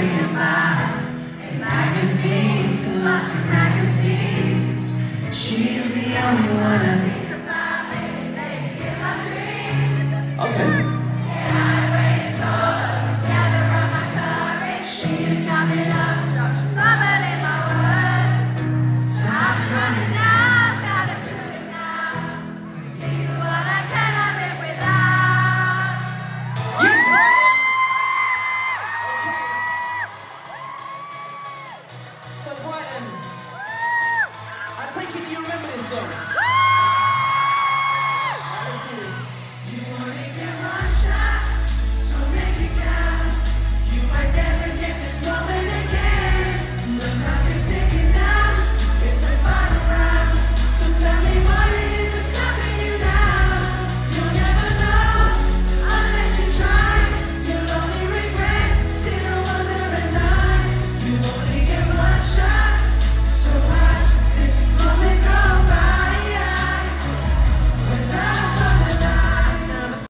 reading about in magazines, glossy magazines. She's the only one I think about lately in my dreams. Okay. She's coming up, bubbling my words. Time's running out, gotta do it now. She's what I cannot live without. Yes, Brian! Okay. So Brian, I take it you remember this song.